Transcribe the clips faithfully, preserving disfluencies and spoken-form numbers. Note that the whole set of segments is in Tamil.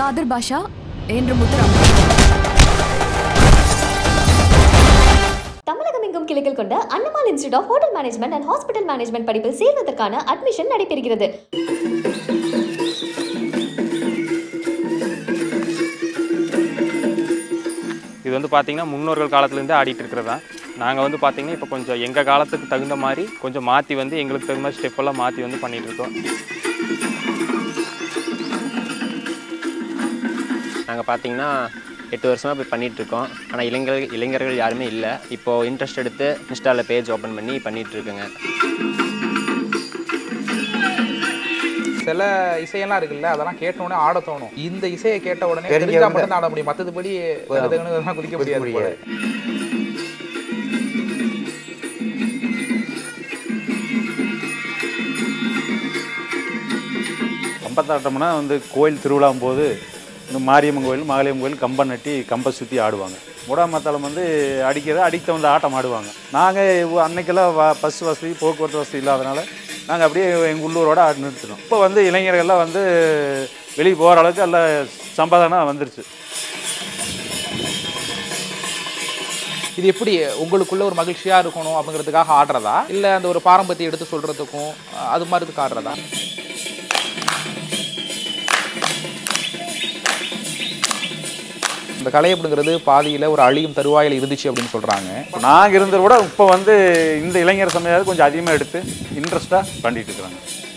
காதர் பாஷா என்று முத்துராம். தமிழகம் எங்கும் கிளைகள் கொண்ட Annamal institute of hotel management and hospital management படிப்பில் சேர்வதற்கான அட்மிஷன் நடைபெறுகிறது. இது வந்து பார்த்தீங்கன்னா முன்னோர்கள் காலத்துலேருந்தே ஆடிட்டு இருக்கிறதா. நாங்கள் வந்து பார்த்தீங்கன்னா இப்போ கொஞ்சம் எங்கள் காலத்துக்கு தகுந்த மாதிரி கொஞ்சம் மாற்றி வந்து எங்களுக்கு தகுந்த மாதிரி ஸ்டெப்பெல்லாம் மாற்றி வந்து பண்ணிகிட்ருக்கோம். நாங்கள் பார்த்தீங்கன்னா எட்டு வருஷமாக போய் பண்ணிகிட்ருக்கோம். ஆனால் இளைஞர்கள் இளைஞர்கள் யாருமே இல்லை. இப்போது இன்ட்ரெஸ்ட் எடுத்து இன்ஸ்டாவில் பேஜ் ஓப்பன் பண்ணி பண்ணிகிட்ருக்குங்க. சில இசையெல்லாம் இருக்குல்ல, அதெல்லாம் கேட்ட உடனே ஆட தோணும். இந்த இசையை கேட்ட உடனே தெரிஞ்சா மட்டும் ஆட முடியும், மற்றதுபடி குதிக்க முடியாது. கம்பத்தாட்டம்னா வந்து கோயில் திருவிழாவும் போது இந்த மாரியம்மன் கோயில் மாகாளியம்மன் கோயில் கம்பம் நட்டி கம்பை சுற்றி ஆடுவாங்க. முடாமத்தாளம் வந்து அடிக்கிறத அடித்த வந்து ஆட்டம் ஆடுவாங்க. நாங்கள் அன்னைக்கெல்லாம் பஸ் வசதி போக்குவரத்து வசதி இல்லாதனால நாங்கள் அப்படியே எங்கள் உள்ளூரோட ஆடு நிறுத்தினோம். இப்போ வந்து இளைஞர்கள்லாம் வந்து வெளியே போகிற அளவுக்கு எல்லாம் சம்பாதனம் வந்துருச்சு. இது எப்படி உங்களுக்குள்ள ஒரு மகிழ்ச்சியாக இருக்கணும் அப்படிங்கிறதுக்காக ஆடுறதா, இல்லை அந்த ஒரு பாரம்பரியத்தை எடுத்து சொல்கிறதுக்கும் அது மாதிரிதுக்கு ஆடுறதா? இந்த கலை அப்படிங்கிறது பாதியில் ஒரு அழியும் தருவாயில் இருந்துச்சு அப்படின்னு சொல்கிறாங்க. நாங்கள் இருந்ததை விட இப்போ வந்து இந்த இளைஞர் சமயம் கொஞ்சம் அதிகமாக எடுத்து இன்ட்ரெஸ்டாக பண்ணிட்டு இருக்கிறாங்க.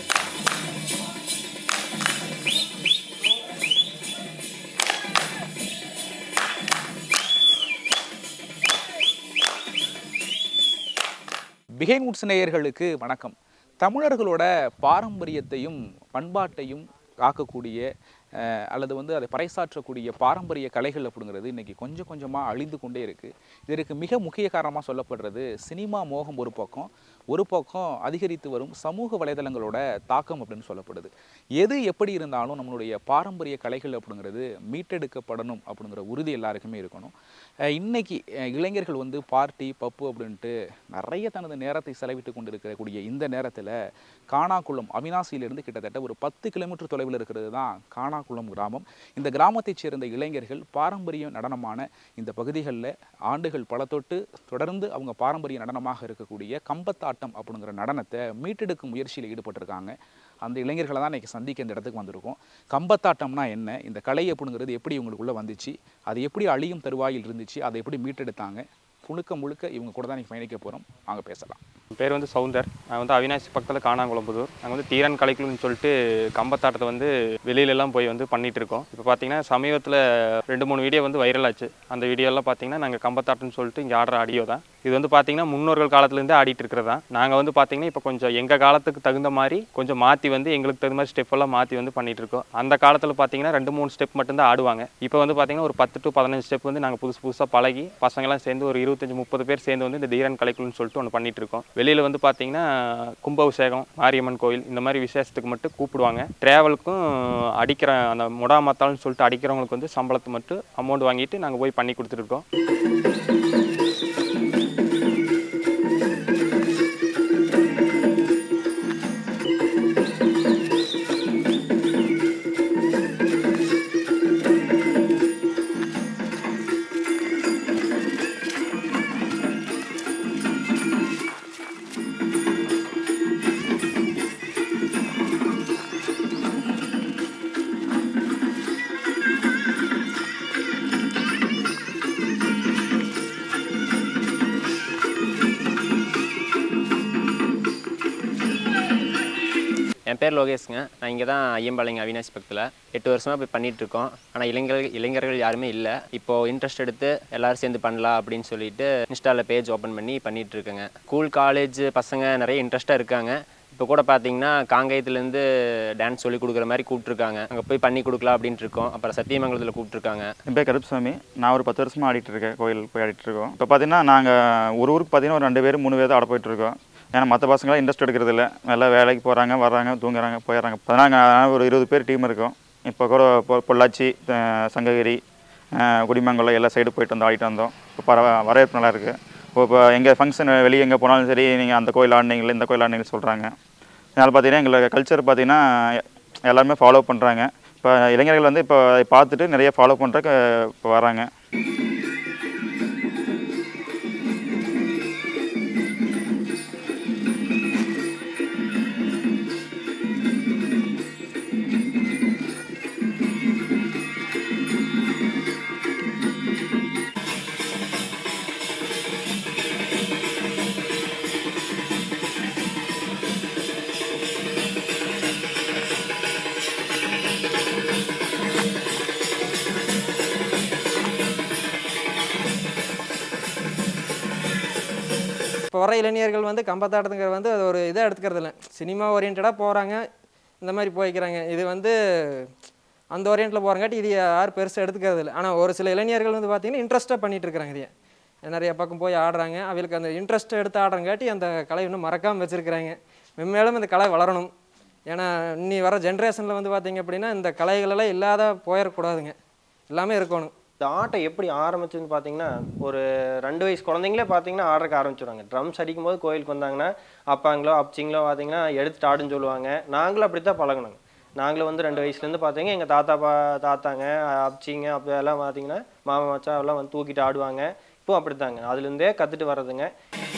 பிஹைண்ட்வுட்ஸ் நேயர்களுக்கு வணக்கம். தமிழர்களோட பாரம்பரியத்தையும் பண்பாட்டையும் காக்கக்கூடிய அல்லது வந்து அதை பறைசாற்றக்கூடிய பாரம்பரிய கலைகள் அப்படிங்கிறது இன்றைக்கி கொஞ்சம் கொஞ்சமாக அழிந்து கொண்டே இருக்குது. இதற்கு மிக முக்கிய காரணமாக சொல்லப்படுறது சினிமா மோகம் ஒரு பக்கம், ஒரு பக்கம் அதிகரித்து வரும் சமூக வலைதளங்களோட தாக்கம் அப்படின்னு சொல்லப்படுது. எது எப்படி இருந்தாலும் நம்மளுடைய பாரம்பரிய கலைகள் அப்படிங்கிறது மீட்டெடுக்கப்படணும் அப்படிங்கிற உறுதி எல்லாருக்குமே இருக்கணும். இன்றைக்கி இளைஞர்கள் வந்து பார்ட்டி பப்பு அப்படின்ட்டு நிறைய தனது நேரத்தை செலவிட்டு கொண்டு இருக்கக்கூடிய இந்த நேரத்தில் காணாக்குளம் அவினாசியிலிருந்து கிட்டத்தட்ட ஒரு பத்து கிலோமீட்டர் தொலைவில் இருக்கிறது தான் காணாக்குளம் கிராமம். இந்த கிராமத்தைச் சேர்ந்த இளைஞர்கள் பாரம்பரிய நடனமான இந்த பகுதிகளில் ஆண்டுகள் பல தொட்டு தொடர்ந்து அவங்க பாரம்பரிய நடனமாக இருக்கக்கூடிய கம்பத்தாட்டம் அப்படிங்கிற நடனத்தை மீட்டெடுக்கும் முயற்சியில் ஈடுபட்டிருக்காங்க. அந்த இளைஞர்களை தான் இன்றைக்கி சந்திக்க இந்த இடத்துக்கு வந்திருக்கோம். கம்பத்தாட்டம்னா என்ன, இந்த கலை அப்படிங்கிறது எப்படி இவங்களுக்குள்ளே வந்துச்சு, அது எப்படி அழியும் தருவாயில் இருந்துச்சு, அதை எப்படி மீட்டெடுத்தாங்க, முழுக்க முழுக்க இவங்க கூட தான் இன்றைக்கி பயணிக்க போகிறோம். வாங்க பேசலாம். என் பேர் வந்து சவுந்தர். நான் வந்து அவினாசி பக்கத்தில் காணாங்குளம்புதூர். நாங்கள் வந்து தீரன் கலைக்குழுன்னு சொல்லிட்டு கம்பத்தாட்டத்தை வந்து வெளியிலலாம் போய் வந்து பண்ணிகிட்டு இருக்கோம். இப்போ பார்த்தீங்கன்னா சமீபத்தில் ரெண்டு மூணு வீடியோ வந்து வைரல் ஆச்சு. அந்த வீடியோலாம் பார்த்தீங்கன்னா நாங்கள் கம்பத்தாட்டம்னு சொல்லிட்டு இங்கே ஆடுற ஆடியோ தான். இது வந்து பார்த்தீங்கன்னா முன்னோர்கள் காலத்துலேருந்தே ஆடிட்டு இருக்கிறதா. நாங்கள் வந்து பார்த்தீங்கன்னா இப்போ கொஞ்சம் எங்கள் காலத்துக்கு தகுந்த மாதிரி கொஞ்சம் மாற்றி வந்து எங்களுக்கு தகுந்த மாதிரி ஸ்டெப்பெல்லாம் மாற்றி வந்து பண்ணிகிட்டு இருக்கோம். அந்த காலத்தில் பார்த்தீங்கன்னா ரெண்டு மூணு ஸ்டெப் மட்டும்தான் ஆடுவாங்க. இப்போ வந்து பார்த்தீங்கன்னா ஒரு பத்து டு பதினஞ்சு ஸ்டெப் வந்து நாங்கள் புதுசு புதுசாக பழகி பசங்களாம் சேர்ந்து ஒரு இருபத்தஞ்சி முப்பது பேர் சேர்ந்து வந்து இந்த தீரன் கலைக்குழுன்னு சொல்லிட்டு ஒன்று பண்ணிட்டு இருக்கோம். வெளியில் வந்து பார்த்தீங்கன்னா கும்பாபிஷேகம், மாரியம்மன் கோயில் இந்த மாதிரி விசேஷத்துக்கு மட்டும் கூப்பிடுவாங்க. ட்ராவலுக்கும் அடிக்கிற அந்த முடாமத்தாள்னு சொல்லிட்டு அடிக்கிறவங்களுக்கு வந்து சம்பளத்தை மட்டும் அமௌண்ட் வாங்கிட்டு நாங்கள் போய் பண்ணி கொடுத்துருக்கோம். என் பேர் லோகேஷ்ங்க. நான் இங்கே தான் ஐயம்பாளையம் அவினாசி பக்கத்தில் எட்டு வருஷமாக போய் பண்ணிகிட்ருக்கோம். ஆனால் இளைஞர்கள் இளைஞர்கள் யாருமே இல்லை. இப்போது இன்ட்ரெஸ்ட் எடுத்து எல்லோரும் சேர்ந்து பண்ணலாம் அப்படின்னு சொல்லிட்டு இன்ஸ்டாவில் பேஜ் ஓப்பன் பண்ணி பண்ணிகிட்ருக்கேங்க. ஸ்கூல் காலேஜ் பசங்க நிறைய இன்ட்ரெஸ்ட்டாக இருக்காங்க. இப்போ கூட பார்த்தீங்கன்னா காங்கேயத்துலேருந்து டான்ஸ் சொல்லி கொடுக்குற மாதிரி கூப்பிட்ருக்காங்க. அங்கே போய் பண்ணி கொடுக்கலாம் அப்படின்ட்டு இருக்கோம். அப்புறம் சத்தியமங்கலத்தில் கூப்பிட்ருக்காங்க. என் பேர் கருப்புசாமி. நான் ஒரு பத்து வருஷமாக ஆடிட்டு இருக்கேன். கோயில் போய் ஆடிட்டு இருக்கோம். இப்போ பார்த்தீங்கன்னா நாங்கள் ஒரு ஊருக்கு பார்த்தீங்கன்னா ஒரு ரெண்டு பேர் மூணு பேர் தான் ஆட போயிட்டுருக்கோம். ஏன்னா மற்ற பசங்களாம் இன்ட்ரெஸ்ட் எடுக்கிறது இல்லை. எல்லாம் வேலைக்கு போகிறாங்க, வர்றாங்க, தூங்குறாங்க, போயிடுறாங்க. இப்போ நாங்கள் ஒரு இருபது பேர் டீம் இருக்கோம். இப்போ கூட பொள்ளாச்சி, சங்ககிரி, குடிமங்கலம் எல்லா சைடு போயிட்டு வந்து ஆடிட்டு வந்தோம். இப்போ பர வரவேற்பு நல்லா இருக்குது. இப்போ எங்கள் ஃபங்க்ஷன் வெளியே எங்கே போனாலும் சரி, நீங்கள் அந்த கோயில் ஆடினீங்களே இந்த கோயில் ஆடினீங்கன்னு சொல்கிறாங்க. அதனால் பார்த்தீங்கன்னா எங்களுக்கு கல்ச்சர் பார்த்தீங்கன்னா எல்லாருமே ஃபாலோ பண்ணுறாங்க. இப்போ இப்போ இளைஞர்கள் வந்து இப்போ அதை பார்த்துட்டு நிறைய ஃபாலோ பண்ணுறக்கு இப்போ வராங்க. இப்போ வர இளைஞர்கள் வந்து கம்பத்தாட்டத்துங்கிற வந்து அது ஒரு இதாக எடுத்துக்கிறது இல்லை, சினிமா ஓரியன்டாக போகிறாங்க, இந்த மாதிரி போய்க்கிறாங்க. இது வந்து அந்த ஓரியன்ட்டில் போகிறங்காட்டி இது யாரும் பெருசாக எடுத்துக்கிறது இல்லை. ஆனால் ஒரு சில இளைஞர்கள் வந்து பார்த்திங்கன்னா இன்ட்ரெஸ்ட்டாக பண்ணிகிட்டு இருக்கிறாங்க. இதையே நிறைய பக்கம் போய் ஆடுறாங்க. அவங்களுக்கு அந்த இன்ட்ரெஸ்ட்டை எடுத்து ஆடுறங்காட்டி அந்த கலை இன்னும் மறக்காமல் வச்சுருக்கிறாங்க. மென்மேலும் இந்த கலை வளரணும். ஏன்னா இன்னி வர ஜென்ரேஷனில் வந்து பார்த்திங்க அப்படின்னா இந்த கலைகளெல்லாம் இல்லாத போயிடக்கூடாதுங்க, எல்லாமே இருக்கணும். இந்த ஆட்டை எப்படி ஆரம்பிச்சுன்னு பார்த்தீங்கன்னா, ஒரு ரெண்டு வயசு குழந்தைங்களே பார்த்தீங்கன்னா ஆடுறக்க ஆரம்பிச்சுடுவாங்க. ட்ரம்ஸ் அடிக்கும்போது கோயிலுக்கு வந்தாங்கன்னா அப்பாங்களோ அப்ச்சிங்களோ பார்த்தீங்கன்னா எடுத்துட்டு ஆடுன்னு சொல்லுவாங்க. நாங்களும் அப்படி தான் பழகணுங்க. நாங்களும் வந்து ரெண்டு வயசுலேருந்து பார்த்தீங்க எங்கள் தாத்தா பா தாத்தாங்க அப்ச்சிங்க அப்போ எல்லாம் பார்த்தீங்கன்னா மாமா மச்சா எல்லாம் வந்து தூக்கிட்டு ஆடுவாங்க. இப்போ அப்படித்தாங்க, அதுலேருந்தே கற்றுட்டு வர்றதுங்க.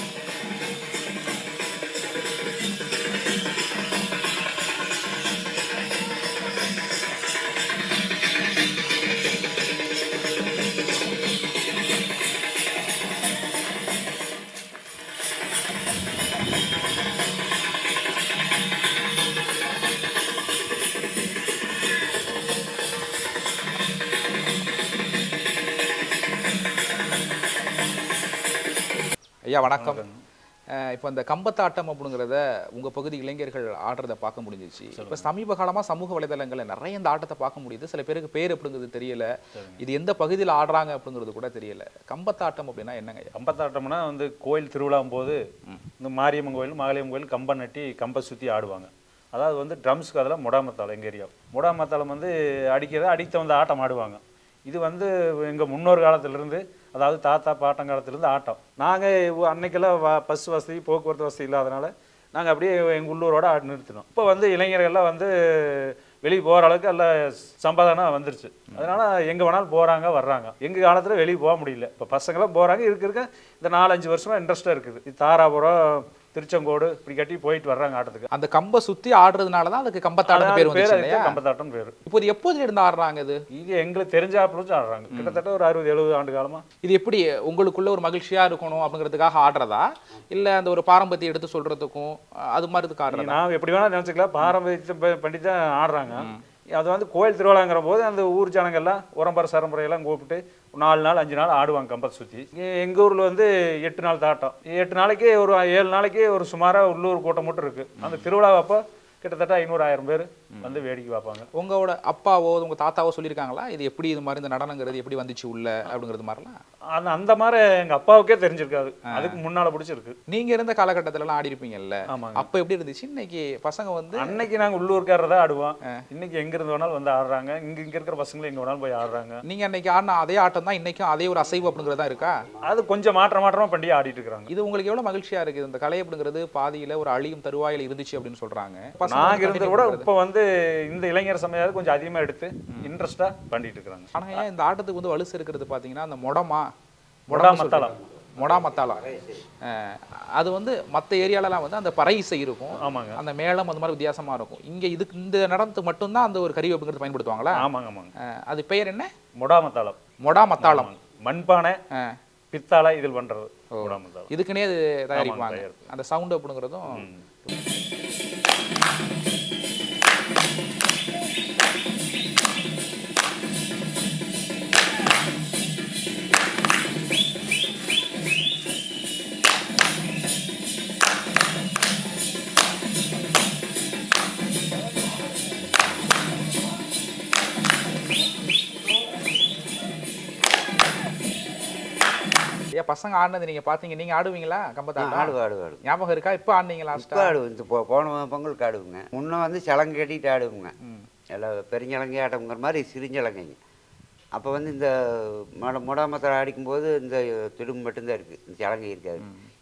ஐயா வணக்கம். இப்போ இந்த கம்பத்தாட்டம் அப்படிங்கிறத உங்கள் பகுதி இளைஞர்கள் ஆடுறதை பார்க்க முடிஞ்சிச்சு. இப்போ சமீப காலமாக சமூக வலைதளங்களில் நிறைய இந்த ஆட்டத்தை பார்க்க முடியுது. சில பேருக்கு பேர் அப்படிங்கிறது தெரியல, இது எந்த பகுதியில் ஆடுறாங்க அப்படிங்கிறது கூட தெரியல. கம்பத்தாட்டம் அப்படின்னா என்னங்க? கம்பத்தாட்டம்னா வந்து கோயில் திருவிழாவும் போது இந்த மாரியம்மன் கோயில் மாகாளியம்மன் கோயில் கம்பம் நட்டி கம்பை சுற்றி ஆடுவாங்க. அதாவது வந்து ட்ரம்ஸுக்கு அதில் முடாமத்தாளம், எங்கள் ஏரியா முடாமத்தாளம் வந்து அடிக்கிறத அடித்த வந்து ஆட்டம் ஆடுவாங்க. இது வந்து எங்கள் முன்னோர் காலத்திலேருந்து, அதாவது தாத்தா பாட்டங்காலத்துலேருந்து ஆட்டம். நாங்கள் அன்னைக்கெல்லாம் பஸ் வசதி போக்குவரத்து வசதி இல்லாதனால நாங்கள் அப்படியே எங்கள் உள்ளூரோட ஆடு நிறுத்தினோம். இப்போ வந்து இளைஞர்கள்லாம் வந்து வெளியே போகிற அளவுக்கு எல்லாம் சம்பாதனம் வந்துருச்சு. அதனால் எங்கே வேணாலும் போகிறாங்க வர்றாங்க. எங்கள் காலத்தில் வெளியே போக முடியல. இப்போ பசங்களாம் போகிறாங்க. இருக்க இருக்க இந்த நாலஞ்சு வருஷமாக இன்ட்ரெஸ்ட்டாக இருக்குது. இது தாராபுரம் திருச்செங்கோடு இப்படி கட்டி போயிட்டு வர்றாங்க ஆட்டத்துக்கு. அந்த கம்பை சுற்றி ஆடுறதுனால தான் அதுக்கு கம்பத்தாட்டம் பேர் வந்துச்சு. கம்பத்தாட்டம் பேர். இப்போ இது எப்போது இருந்து ஆடுறாங்க? இது இது எங்களுக்கு தெரிஞ்சாப்புல ஆடுறாங்க. கிட்டத்தட்ட ஒரு அறுபது எழுபது ஆண்டு காலமா. இது எப்படி உங்களுக்குள்ள ஒரு மகிழ்ச்சியா இருக்கணும் அப்படிங்கிறதுக்காக ஆடுறதா, இல்லை அந்த ஒரு பாரம்பரியத்தை எடுத்து சொல்றதுக்கும் அது மாதிரி இதுக்கு ஆடுறதா? நான் எப்படி வேணாலும் நினச்சிக்கலாம். பாரம்பரியத்தை பண்ணி தான் ஆடுறாங்க. அது வந்து கோயில் திருவிழாங்கிற போது அந்த ஊர் ஜனங்கள்லாம் உரம்பரை சரம்பரையெல்லாம் கூப்பிட்டு நாலு நாள் அஞ்சு நாள் ஆடுவாங்க கம்பத்தை சுற்றி. எங்கள் ஊரில் வந்து எட்டு நாள் தாட்டம். எட்டு நாளைக்கு ஒரு ஏழு நாளைக்கு ஒரு சுமாராக உள்ளூர் கூட்டம் மட்டும் இருக்குது. அந்த திருவிழா அப்போ கிட்டத்தட்ட ஐநூறு ஆயிரம் பேர் வந்து வேடிக்கை பார்ப்பாங்க. உங்களோட அப்பாவோ உங்க தாத்தாவோ சொல்லியிருக்காங்களா இது எப்படி இது மாதிரி இந்த நடனங்கிறது எப்படி வந்துச்சு உள்ள அப்படிங்கிறது மாதிரிலாம்? அந்த அந்த மாதிரி எங்கள் அப்பாவுக்கே தெரிஞ்சிருக்காது. அதுக்கு முன்னால் பிடிச்சிருக்கு. நீங்கள் இருந்த காலகட்டத்திலலாம் ஆடி இருப்பீங்கல்ல, ஆமாங்க. அப்போ எப்படி இருந்துச்சு? இன்னைக்கு பசங்க வந்து அன்னைக்கு நாங்கள் உள்ளூர்காரதான் ஆடுவோம். இன்னைக்கு எங்கிருந்து வேணாலும் வந்து ஆடுறாங்க. இங்கே இங்கே இருக்கிற பசங்களும் எங்கே வேணாலும் போய் ஆடுறாங்க. நீங்கள் அன்னைக்கு ஆடின அதே ஆட்டம் தான் இன்னைக்கும் அதே ஒரு அசைவு அப்படிங்கிறதா இருக்கா? அது கொஞ்சம் மாற்ற மாற்றமாக பண்ணி ஆடிட்டு இருக்காங்க. இது உங்களுக்கு எவ்வளோ மகிழ்ச்சியாக இருக்குது? இந்த கலை அப்படிங்கிறது பாதியில் ஒரு அழியும் தருவாயில் இருந்துச்சு அப்படின்னு சொல்கிறாங்க. நாங்கள் இருந்ததை விட இப்போ வந்து இந்த இளைஞர் சமயம் கொஞ்சம் அதிகமாக எடுத்து இன்ட்ரெஸ்டாக பண்ணிட்டு இருக்கிறாங்க. ஆனால் ஏன் இந்த ஆட்டத்துக்கு வந்து வலுசு இருக்கிறது பார்த்தீங்கன்னா அந்த மொடமா மொடாமத்தாளம் மொடாமத்தாளம் அது வந்து மற்ற ஏரியாலலாம் வந்து அந்த பறை இசை இருக்கும். ஆமாங்க. அந்த மேளம் அந்த மாதிரி வித்தியாசமாக இருக்கும். இங்கே இதுக்கு இந்த நடனத்துக்கு மட்டும்தான் அந்த ஒரு கருவி அப்படிங்கிறது பயன்படுத்துவாங்களா? ஆமாங்க ஆமாங்க. அது பெயர் என்ன? மொடாமத்தாளம். மொடாமத்தாளம் மண்பானை பித்தாளை இதில் பண்ணுறது மொடாமத்தாளம். இதுக்குன்னே அது தயாரிப்பாங்க. அந்த சவுண்டு அப்படிங்கிறதும் பசங்க ஆடினது நீங்க பாத்தீங்க. நீங்க ஆடுவீங்களா கம்பத்தாட்டம்? ஆடுவா ஆடுவா ஆடு. ஞாபகம் இருக்கா? இப்போ ஆடினீங்களா? இப்போ ஆடுவோம். இந்த போ போன பொங்கலுக்கு ஆடுவோங்க. முன்ன வந்து சலங்கை கட்டிட்டு ஆடுவோங்க. எல்லாம் பெருஞ்சலங்கை ஆட்டங்கிற மாதிரி சிறிஞ்சலங்கைங்க. அப்போ வந்து இந்த மொட மொடாமத்தில் அடிக்கும்போது இந்த துடும்பு மட்டும்தான் இருக்குது, இந்த சலங்கை இருக்காது.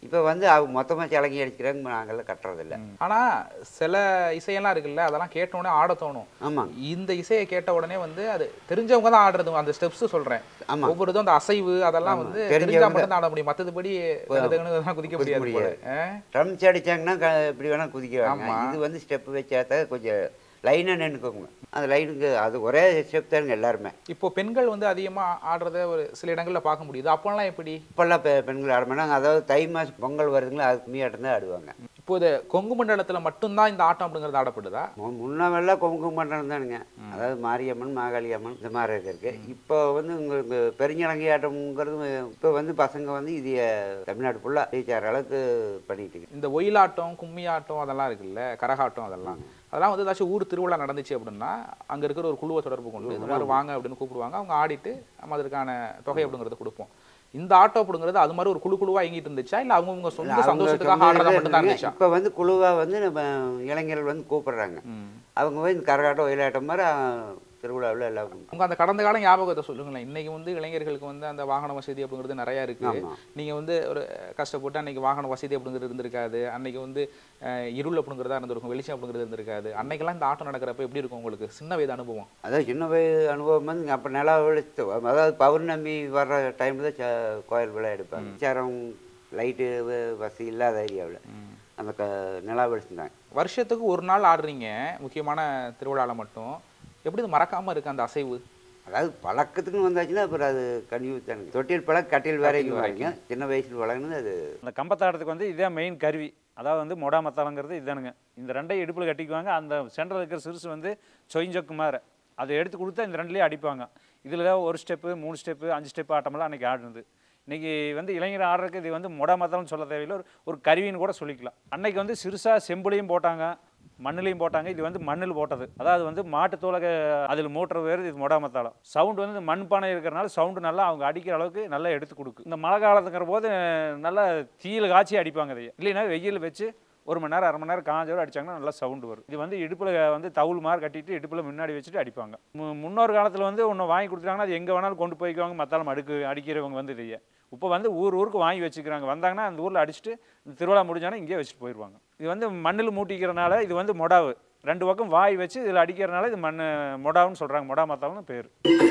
இப்போ வந்து அவங்க மொத்தமாக சலங்கி அடிக்கிறாங்க, நாங்கள்லாம் கட்டுறதில்ல. ஆனால் சில இசையெல்லாம் இருக்குல்ல, அதெல்லாம் கேட்டோடனே ஆட தோணும். ஆமாம், இந்த இசையை கேட்ட உடனே வந்து அது தெரிஞ்சவங்க தான் ஆடுறது. அந்த ஸ்டெப்ஸ் சொல்கிறேன், ஆமாம், ஒவ்வொரு இதுவும் அந்த அசைவு அதெல்லாம் வந்து தெரிஞ்சா மட்டும் தான் ஆட முடியும். மற்றபடி குதிக்க முடியாது. ட்ரம்ஸ் அடித்தாங்கன்னா இப்படி வேணால் குதிக்கிறாங்க. இது வந்து ஸ்டெப் வச்சாத கொஞ்சம் லைனாக நின்றுக்கோங்க. அந்த லைனுக்கு அது ஒரே ஸ்டெப் தானுங்க எல்லாருமே. இப்போ பெண்கள் வந்து அதிகமாக ஆடுறத ஒரு சில இடங்களில் பார்க்க முடியுது. அப்போல்லாம் எப்படி? இப்போல்லாம் பெ பெண்கள் ஆட மாட்டாங்க. அதாவது தை மாதம் பொங்கல் வருதுங்களா, அதுக்கு மீயாட்டம் தான் ஆடுவாங்க. இப்போ இது கொங்கு மண்டலத்தில் மட்டும்தான் இந்த ஆட்டம் அப்படிங்கிறது ஆடப்படுதா? முன்னவெல்லாம் கொங்கு மண்டலம் தானுங்க. அதாவது மாரியம்மன், மாகாளி அம்மன் இந்த மாதிரி இருக்கு. இப்போ வந்து உங்களுக்கு பெருஞ்சலங்கை ஆட்டம்ங்கிறது இப்போ வந்து பசங்க வந்து இது தமிழ்நாடு ஃபுல்லாக ரீச்சார் அளவுக்கு பண்ணிட்டு. இந்த ஒயிலாட்டம், கும்மி ஆட்டம் அதெல்லாம் இருக்குல்ல, கரகாட்டம் அதெல்லாம் அதெல்லாம் வந்து ஏதாச்சும் ஊர் திருவிழா நடந்துச்சு அப்படின்னா அங்கே இருக்கிற ஒரு குழுவை தொடர்பு கொண்டு இந்த மாதிரி வாங்க அப்படின்னு கூப்பிடுவாங்க. அவங்க ஆடிட்டு நம்ம அதுக்கான தொகை அப்படிங்கிறத கொடுப்போம். இந்த ஆட்டோ அப்படிங்கிறது அது மாதிரி ஒரு குழு குழுவா இயங்கிட்டு இருந்துச்சா, இல்லை அவங்கவுங்க சொந்த சந்தோஷத்துக்காக ஆடுறதா மட்டும் தான் இருந்துச்சா? இப்போ வந்து குழுவாக வந்து நம்ம இளைஞர்கள் வந்து கூப்பிடுறாங்க. அவங்க போய் இந்த கரகாட்டம் ஒயிலாட்டம் மாதிரி திருவிழாவில் எல்லாம். உங்க அந்த கடந்த காலம் ஞாபகத்தை சொல்லுங்களேன். இன்னைக்கு வந்து இளைஞர்களுக்கு வந்து அந்த வாகன வசதி அப்படிங்கிறது நிறையா இருக்கு. நீங்க வந்து ஒரு கஷ்டப்பட்டு அன்னைக்கு வாகன வசதி அப்படிங்கிறது இருந்திருக்காது. அன்னைக்கு வந்து இருள் அப்படிங்கிறதா இருந்திருக்கும், வெளிச்சம் அப்படிங்கிறது இருந்திருக்காது. அன்னைக்கெல்லாம் இந்த ஆட்டம் நடக்கிறப்ப எப்படி இருக்கும் உங்களுக்கு சின்ன வயது அனுபவம்? அதாவது சின்ன வயது அனுபவம் வந்து அப்போ நிலா வெளிச்சு, அதாவது பௌர்ணமி வர்ற டைமில் தான் கோயில் விழா எடுப்பாங்க. சேரம் லைட்டு வசதி இல்லாத ஏரியாவில் அந்த க நிலா வெளிச்சுட்டாங்க. வருஷத்துக்கு ஒரு நாள் ஆடுறீங்க முக்கியமான திருவிழாவில் மட்டும். எப்படி இது மறக்காமல் இருக்குது அந்த அசைவு? அதாவது பழக்கத்துக்குன்னு வந்தாச்சுன்னா அப்புறம் அது கன்யூ தானுங்க. தொட்டில் பழக்க கட்டில் வரைக்கும் வரைக்கும் சின்ன வயசில் வளர்ந்து அது அந்த கம்பத்தாட்டத்துக்கு வந்து இதே மெயின் கருவி. அதாவது வந்து மொடாமத்தாளங்கிறது இதுதானுங்க. இந்த ரெண்டையும் இடுப்பில் கட்டிக்குவாங்க. அந்த சென்டரில் இருக்கிற சிறுசு வந்து சொயிஞ்சொக்கு மாதிரி அதை எடுத்து கொடுத்தா இந்த ரெண்டுலேயும் அடிப்பாங்க. இதில் ஒரு ஸ்டெப்பு, மூணு ஸ்டெப்பு, அஞ்சு ஸ்டெப்பு ஆட்டமெல்லாம் அன்றைக்கி ஆடுனது. இன்றைக்கி வந்து இளைஞர் ஆடுறதுக்கு இது வந்து மொடாமத்தாளம்னு சொல்ல தேவையில்லை, ஒரு ஒரு கருவின்னு கூட சொல்லிக்கலாம். அன்றைக்கி வந்து சிறுசாக செம்புலையும் போட்டாங்க, மண்ணிலையும் போட்டாங்க. இது வந்து மண்ணில் போட்டது. அதாவது வந்து மாட்டுத்தோலை அதில் மோட்டர் வேறு, இது மொடாமத்தாளம். சவுண்டு வந்து மண் பானை இருக்கிறனால சவுண்டு நல்லா அவங்க அடிக்கிற அளவுக்கு நல்லா எடுத்து கொடுக்கு. இந்த மழை காலத்துங்கிற போது நல்லா தீயில் காய்ச்சி அடிப்பாங்க. அதை இல்லைன்னா வெயில் வச்சு ஒரு மணி நேரம் அரை மணி நேரம் காஞ்சோடு அடித்தாங்கன்னா நல்லா சவுண்டு வரும். இது வந்து இடுப்பில் வந்து தவுள் மாதிரி கட்டிட்டு இடுப்பில் முன்னாடி வச்சுட்டு அடிப்பாங்க. முன்னொரு காலத்தில் வந்து ஒன்று வாங்கி கொடுத்துட்டாங்கன்னா அது எங்கே வேணாலும் கொண்டு போய்க்குவாங்க. மத்தாலும் அடுக்கு அடிக்கிறவங்க வந்து இதையே இப்போ வந்து ஊர் ஊருக்கு வாங்கி வச்சுக்கிறாங்க. வந்தாங்கன்னா அந்த ஊரில் அடிச்சுட்டு திருவிழா முடிஞ்சாங்கன்னா இங்கேயே வச்சுட்டு போயிடுவாங்க. இது வந்து மண்ணில் மூட்டிக்கிறனால இது வந்து மொடாவு. ரெண்டு பக்கம் வாய் வச்சு இதில் அடிக்கிறனால இது மண் மொடாவுன்னு சொல்கிறாங்க. மொடா மத்தால்னு பேர்.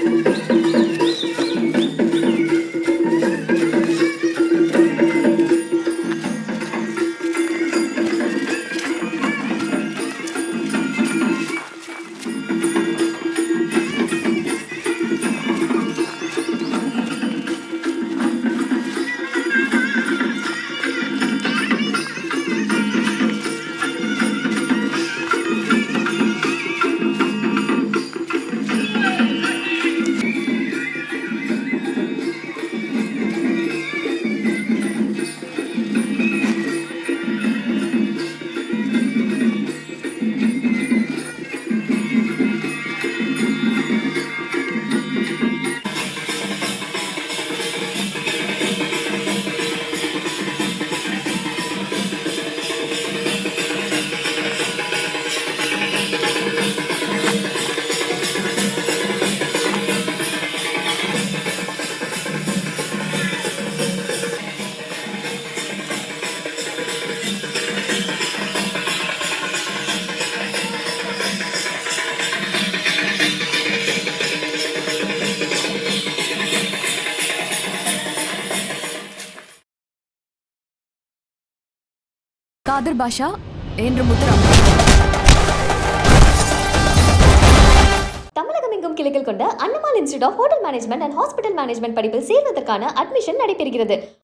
காதர் பாஷா என்ற முத்துராம். தமிழகம் எங்கும் கிளைகள் கொண்ட Annamal institute of hotel management and hospital management படிப்பில் சேர்வதற்கான அட்மிஷன் நடைபெறுகிறது.